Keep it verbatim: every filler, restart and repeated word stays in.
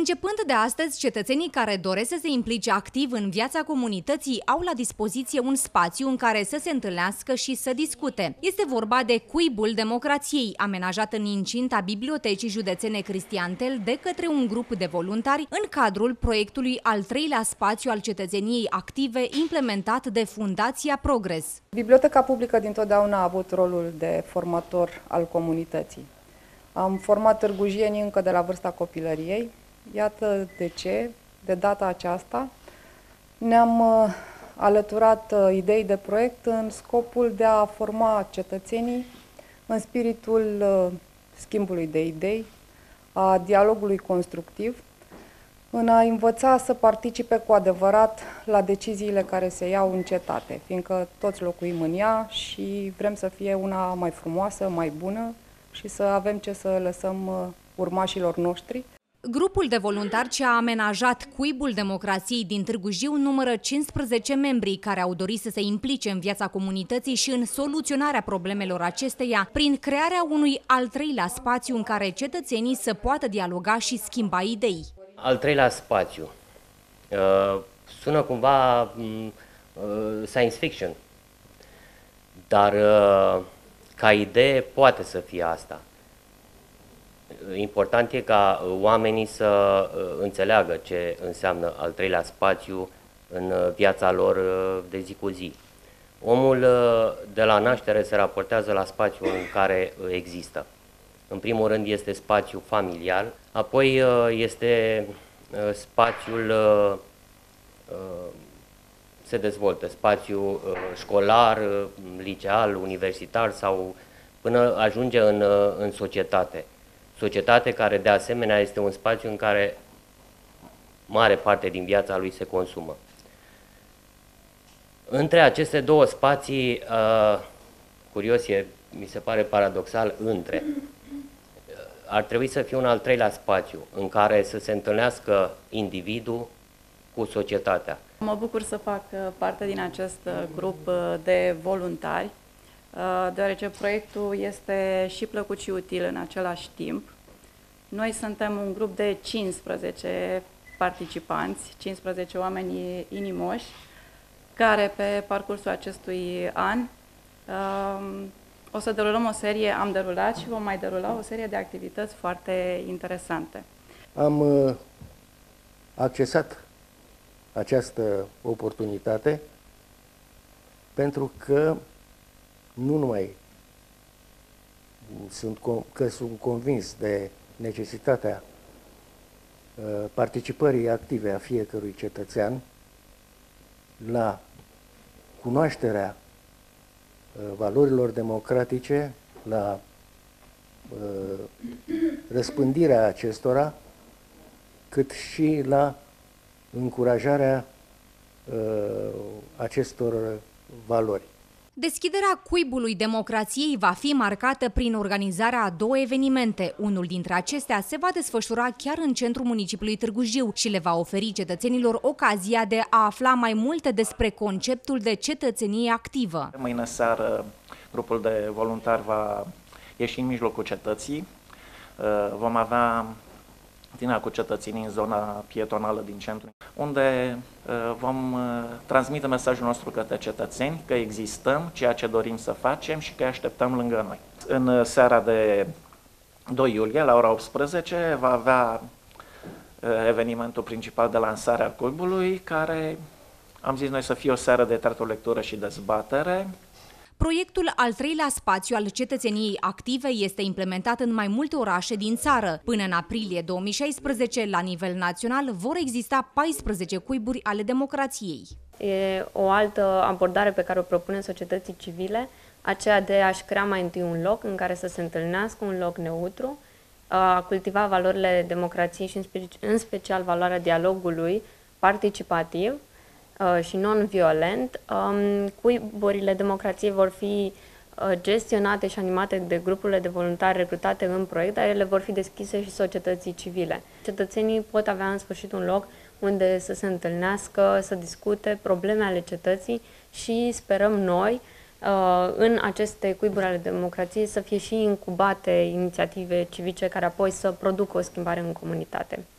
Începând de astăzi, cetățenii care doresc să se implice activ în viața comunității au la dispoziție un spațiu în care să se întâlnească și să discute. Este vorba de Cuibul Democrației, amenajat în incinta Bibliotecii Județene Cristian Tel de către un grup de voluntari în cadrul proiectului al treilea spațiu al cetățeniei active implementat de Fundația Progres. Biblioteca publică dintotdeauna a avut rolul de formator al comunității. Am format târgujienii încă de la vârsta copilăriei. Iată de ce, de data aceasta, ne-am uh, alăturat uh, idei de proiect în scopul de a forma cetățenii în spiritul uh, schimbului de idei, a dialogului constructiv, în a învăța să participe cu adevărat la deciziile care se iau în cetate, fiindcă toți locuim în ea și vrem să fie una mai frumoasă, mai bună și să avem ce să lăsăm uh, urmașilor noștri. Grupul de voluntari ce a amenajat Cuibul Democrației din Târgu Jiu numără cincisprezece membri care au dorit să se implice în viața comunității și în soluționarea problemelor acesteia prin crearea unui al treilea spațiu în care cetățenii să poată dialoga și schimba idei. Al treilea spațiu uh, sună cumva uh, science fiction, dar uh, ca idee poate să fie asta. Important e ca oamenii să înțeleagă ce înseamnă al treilea spațiu în viața lor de zi cu zi. Omul de la naștere se raportează la spațiul în care există. În primul rând este spațiul familial, apoi este spațiul, se dezvoltă, spațiul școlar, liceal, universitar sau până ajunge în, în societate. Societate care de asemenea este un spațiu în care mare parte din viața lui se consumă. Între aceste două spații, uh, curios e, mi se pare paradoxal, între, ar trebui să fie un al treilea spațiu în care să se întâlnească individul cu societatea. Mă bucur să fac parte din acest grup de voluntari, deoarece proiectul este și plăcut și util în același timp. Noi suntem un grup de cincisprezece participanți, cincisprezece oameni inimoși, care pe parcursul acestui an o să derulăm o serie, am derulat și vom mai derula o serie de activități foarte interesante. Am accesat această oportunitate pentru că nu numai sunt, că sunt convins de necesitatea participării active a fiecărui cetățean la cunoașterea valorilor democratice, la răspândirea acestora, cât și la încurajarea acestor valori. Deschiderea Cuibului Democrației va fi marcată prin organizarea a două evenimente. Unul dintre acestea se va desfășura chiar în centrul municipiului Târgu Jiu și le va oferi cetățenilor ocazia de a afla mai multe despre conceptul de cetățenie activă. Mâine seară, grupul de voluntari va ieși în mijlocul cetății. Vom avea tineri cu cetățenii în zona pietonală din centru, unde vom transmite mesajul nostru către cetățeni că existăm, ceea ce dorim să facem și că îi așteptăm lângă noi. În seara de doi iulie, la ora optsprezece, va avea evenimentul principal de lansare al Cuibului, care am zis noi să fie o seară de teatru, lectură și dezbatere. Proiectul al treilea spațiu al cetățeniei active este implementat în mai multe orașe din țară. Până în aprilie două mii șaisprezece, la nivel național, vor exista paisprezece cuiburi ale democrației. E o altă abordare pe care o propune societății civile, aceea de a-și crea mai întâi un loc în care să se întâlnească, un loc neutru, a cultiva valorile democrației și în special valoarea dialogului participativ și non-violent. Cuiburile democrației vor fi gestionate și animate de grupurile de voluntari recrutate în proiect, dar ele vor fi deschise și societății civile. Cetățenii pot avea în sfârșit un loc unde să se întâlnească, să discute probleme ale cetății și sperăm noi în aceste cuiburi ale democrației să fie și incubate inițiative civice care apoi să producă o schimbare în comunitate.